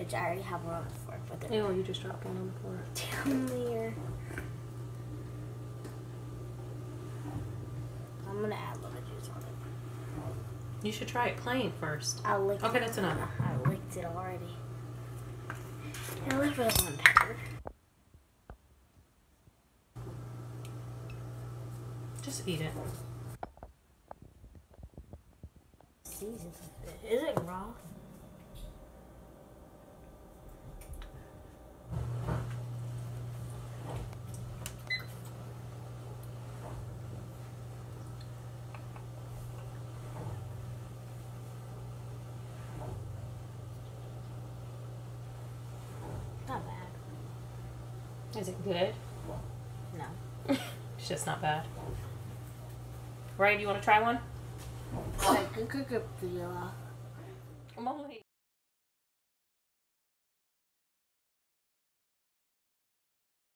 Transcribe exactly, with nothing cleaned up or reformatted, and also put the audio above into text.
which I already have one on the floor. But oh, you just dropped one on the floor. Down there. I'm gonna add lemon juice on it. You should try it plain first. I licked okay, it. that's enough. I licked it already. And a little bit of lemon pepper. Just eat it. Seasons. Is it raw? Not bad. Is it good? No. It's just not bad. Right, you want to try one? I can cook up the yellow.